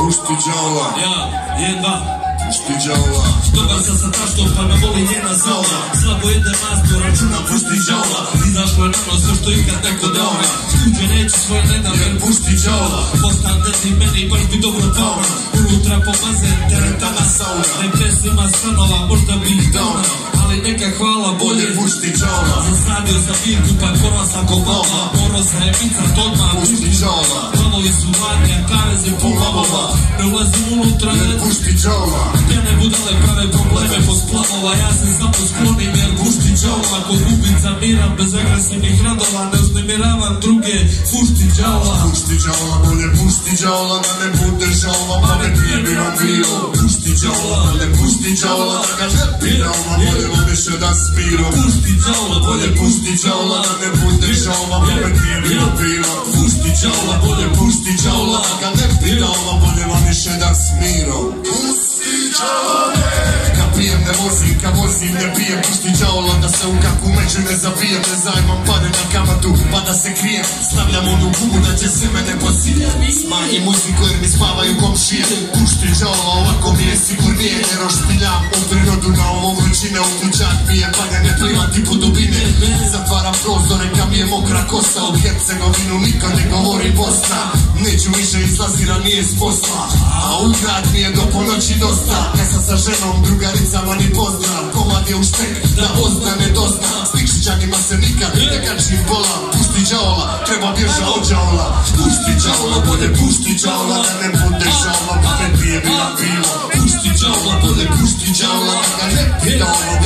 pušti džavola. Ja, jedna. Pušti džavola. Dobar sam sa taštom pa me voli njena zola. Slabo jede mastu, računa pušti džavola. Izašlo je nano sve što ikad neko dao. Tuđe neću svoje nedam jer pušti džavola. Postante ti meni baš bi dobro pao. Unutra po bazen, teretana sauna. Ne pesima stanova, možda bi ih dao. Ali neka hvala bolje pušti džavola. Zasadio sam biljku pa ponosa ko glava. Ponosa je picat odmah pušti džavola. Planovi su vladnje, a kaveze po lavova. Ne ulazim unutra jer pušti džavola. Pjene budale prave probleme po splavova. Ja se samo sklonim jer pušti džavola. Kod gubica miram bez agresivnih radova. Ne uznemiravam druge, pušti džavola. Pušti džavola, bolje pušti džavola. Da ne bude žalva, pa ne pijebiram bilo. Pušti džavola, bolje pušti džavola. Da ga ne piram, a bolje više da spiro. Pušti džavola, bolje pušti džavola. Da ne bude žalva, pa ne pijebiram bilo. Pušti džavola, bolje pušti džavola. Da ga ne piram, a bolje više da smiro. Pušti džavola. Pijem ne vozim, kad vozim ne pijem. Pušti džavola da se u kakvu među ne zabijem. Ne zajmam pare na kamatu pa da se krijem. Stavljam onu gumu da će se mene posijem. Smanjim muziku jer mi spavaju komšije. Pušti džavola, ovako mi je sigurnije. Ne roštiljam u prirodu na ovom vrućine. U kućak pije banja, ne plivam ti po dubine. Zatvaram prozore kad mi je mokra kosa. U Hercegovinu niko ne govori Bosna. Neću više izlazira, nije s posla. A u grad mi je do ponoći dosta. Ne sam sa ženom, drugaricama ni pozdrav. Komad je u štek, da ozna ne dozna. S nikšićanima se nikad ne kačim bola. Pušti džavola, treba bježa od džavola. Pušti džavola, bolje pušti džavola. Da ne bude žalva, pa ne pije bila pivo. Pušti džavola, bolje pušti džavola. Da ga ne pije džavola,